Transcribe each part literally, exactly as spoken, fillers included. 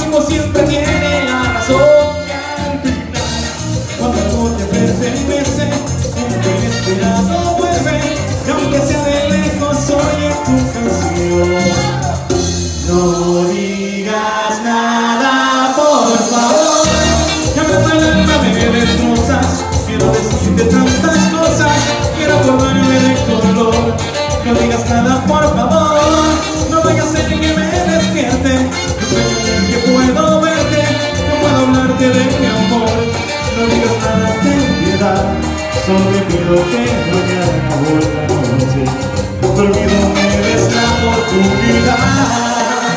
tiempo siempre tiene la razón. Y al final, cuando algo te pertenece, un inesperado vuelve, y aunque sea de lejos oye tu canción. No digas nada, por favor, ya me duele el alma, me destrozas. Quiero decirte tantas cosas, quiero acordarme de color. No digas nada, por favor, no vayas a ser que me despierte. No sé que puedo verte, no puedo hablarte de mi amor. No digas nada, ten piedad, solo te pido que mañana por la noche dormido me des la oportunidad.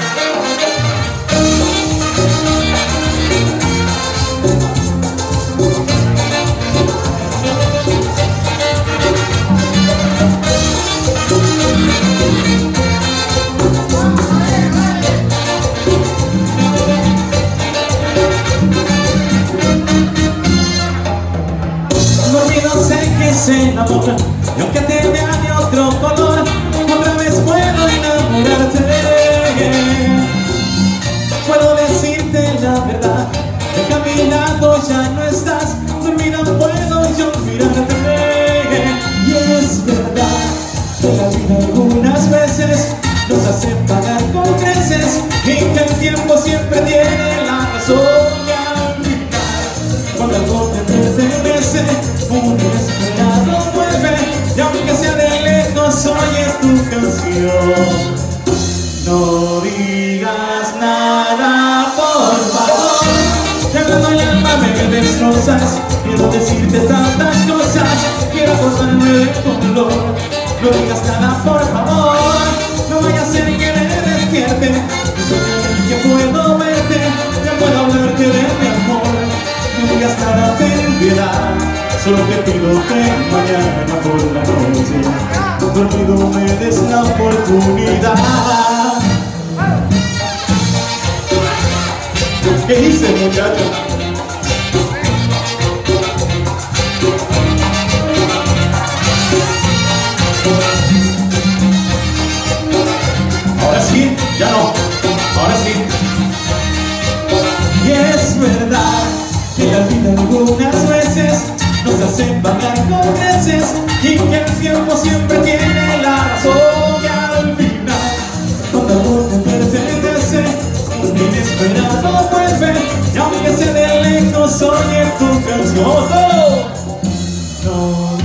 Se enamora, y aunque te vea de otro color, otra vez puedo enamorarte. Puedo decirte la verdad, de que a mi lado ya no estás. Dormida puedo yo mirarte. Y es verdad que la vida algunas veces nos hace pagar con creces, y que el tiempo siempre tiene la razón. Y al final, cuando algo te pertenece, un inesperado vuelve, y aunque sea de lejos oye tu canción. No digas nada, por favor, ya me duele el alma, me destrozas. Quiero decirte tantas cosas, quiero acordarme de color. No digas nada, por favor, no vaya a ser que me despierte. No soy que puedo verte, ya puedo hablarte de mi amor. No digas nada, ten piedad, solo te pido que mañana por la noche dormido me des la oportunidad. ¿Qué hice, muchacho? Ahora sí, ya no, ahora sí. Y es verdad que la vida algunas veces nos hace pagar con creces, y que el tiempo siempre tiene la razón. Y al final, cuando algo te pertenece, un inesperado vuelve, y aunque sea de lejos oye tu canción. ¡Oh! No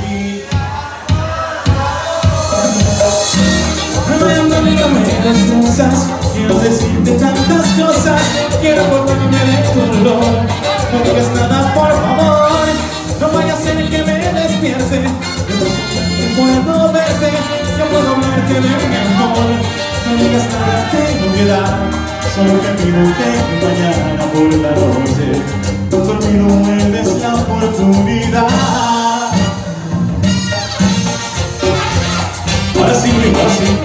digas, me destrozas. Quiero decirte tantas cosas, quiero acordarme de tu color. No digas nada, por favor, no vaya a ser que me despierte. Yo puedo verte, yo puedo hablarte de mi amor. No digas nada, tengo piedad, solo te pido que mañana por la noche dormido me des la oportunidad. Ahora sí, ahora sí.